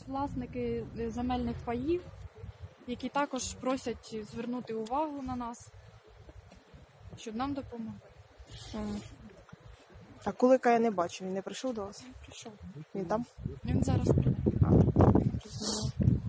власники земельних паїв, які також просять звернути увагу на нас, щоб нам допомогли. А Кулика я не бачу, він не прийшов до вас? Прийшов. Він там? Він зараз прийде.